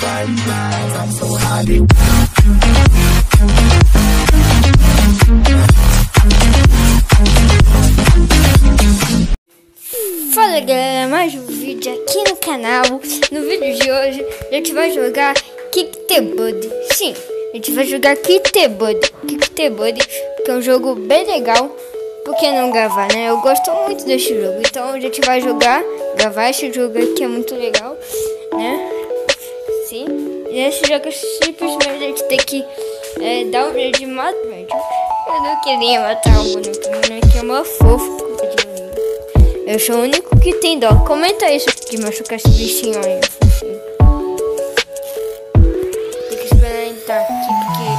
Fala galera, mais um vídeo aqui no canal. No vídeo de hoje a gente vai jogar Kickbud. Sim, a gente vai jogar Kickbud, que é um jogo bem legal. Por que não gravar, né? Eu gosto muito desse jogo, então a gente vai gravar esse jogo aqui, é muito legal, né? Sim, e esse jogo simplesmente a gente tem que dar um jeito de matar. Eu não queria matar o boneco é mó fofo. Eu sou o único que tem dó. Comenta isso de machucar esse bichinho aí. Tem que esperar ele estar aqui porque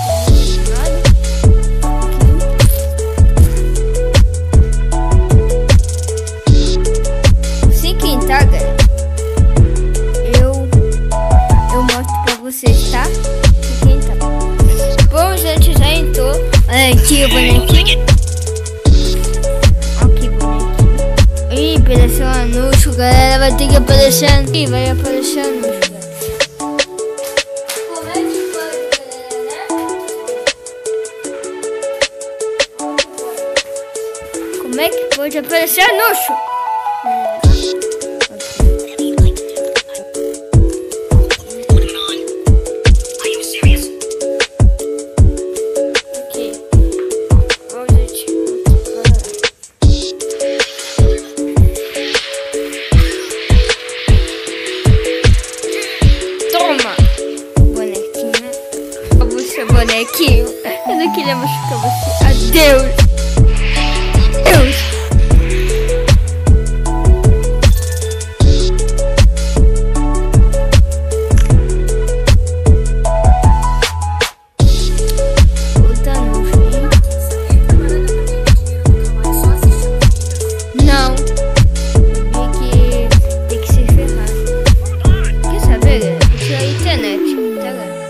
se quem tá, galera, eu mostro pra vocês, tá? Se quem tá. Bom, gente, já entrou. Olha aqui o bonequinho. Apareceu um anúncio, galera, vai ter que aparecer aqui, vai aparecer anúncio, galera. Como é que pode aparecer anúncio? Bonequinho, eu não queria machucar você. Adeus. Deus. Não. Tem que se ferrar. Quer saber, galera? Isso é a internet, tá, galera?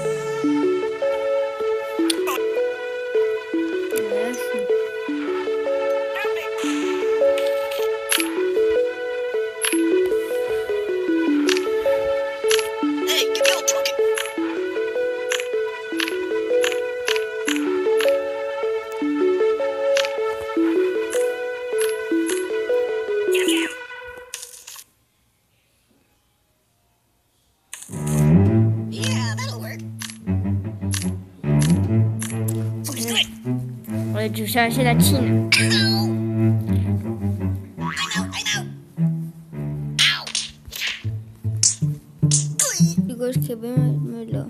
Olha de usar a gelatina. Eu gosto que é bem melhor.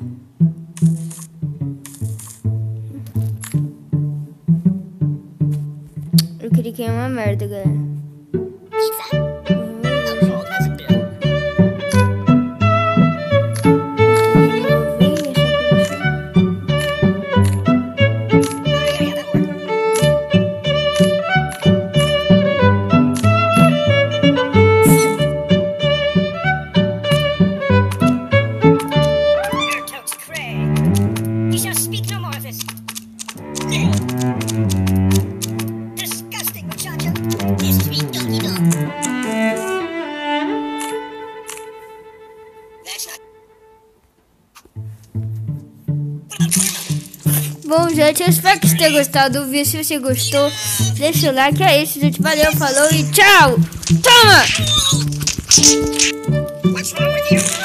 Eu queria que é uma merda, galera. Bom, gente, eu espero que você tenha gostado do vídeo. Se você gostou, deixa o like. É isso, gente. Valeu, falou e tchau! Toma!